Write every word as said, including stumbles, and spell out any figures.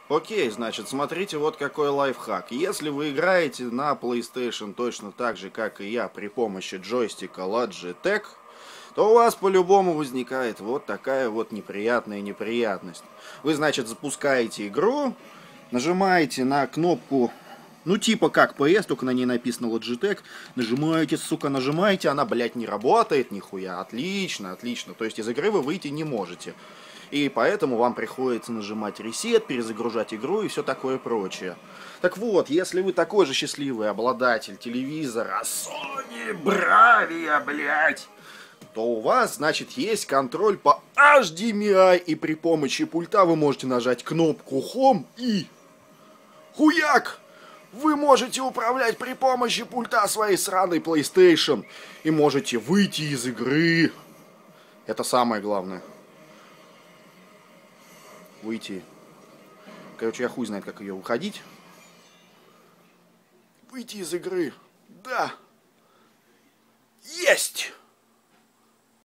Окей, значит, смотрите, вот какой лайфхак. Если вы играете на PlayStation точно так же, как и я, при помощи джойстика Logitech, то у вас по-любому возникает вот такая вот неприятная неприятность. Вы, значит, запускаете игру, нажимаете на кнопку, ну типа как пи эс, только на ней написано Logitech, нажимаете, сука, нажимаете, она, блядь, не работает нихуя. Отлично, отлично. То есть из игры вы выйти не можете. И поэтому вам приходится нажимать ресет, перезагружать игру и все такое прочее. Так вот, если вы такой же счастливый обладатель телевизора Sony Bravia, блядь, то у вас, значит, есть контроль по эйч ди эм ай, и при помощи пульта вы можете нажать кнопку Home и... Хуяк! Вы можете управлять при помощи пульта своей сраной PlayStation и можете выйти из игры. Это самое главное. Выйти. Короче, я хуй знает, как ее уходить. Выйти из игры. Да. Есть!